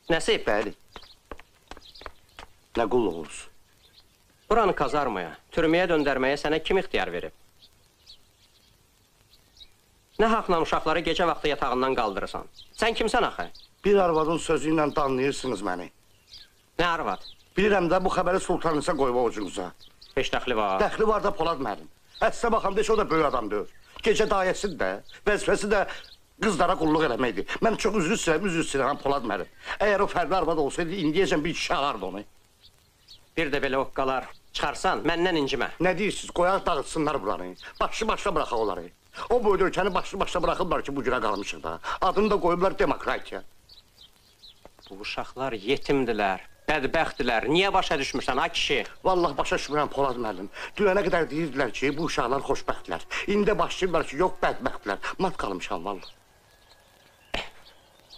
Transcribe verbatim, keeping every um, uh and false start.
Nəsib? Bəli. Nə qulluğunuz? Buranı kazarmaya, türməyə döndərməyə sənə kim ixtiyar verib? Nə haqla uşaqları gecə vaxtı yatağından qaldırırsan? Sən kimsən axı? Bir arvadın sözü ilə danlayırsınız məni. Nə arvad? Bilirəm də bu xəbəri sultanınıza qoyma ucunuza. Beş dəxli var. Dəxli var da Polad mənim. Əslə baxanda heç o da böyük adam deyil. Gecə dayəsidir də, vəzifəsi də qızlara qulluq eləməkdir. Mən çox üzrü istəyirəm, üzrü istəyirəm Polad mənim. Əgər o fərqli arvad olsaydı, indiyəcən bir kişi alardı onu. Bir də belə oqqalar çıxarsan, məndən incimə. Nə deyirsiniz, qoyaq dağıtsınlar buranı. Başlı başla bıraxaq onları. O boyda ölkəni başlı başla bıraxıblar ki, bu günə qalmışıq da. Adını da qoyublar demokratiya. Bu uşaqlar yetimdilər, bədbəxtdilər. Niyə başa düşmürsən, ha kişi? Vallahi başa düşmürəm Polad müəllim. Dünənə qədər deyirdilər ki, bu uşaqlar xoşbəxtlər. İndi başlayırlar ki, yox bədbəxtlər. Mat qalmışam vallahi.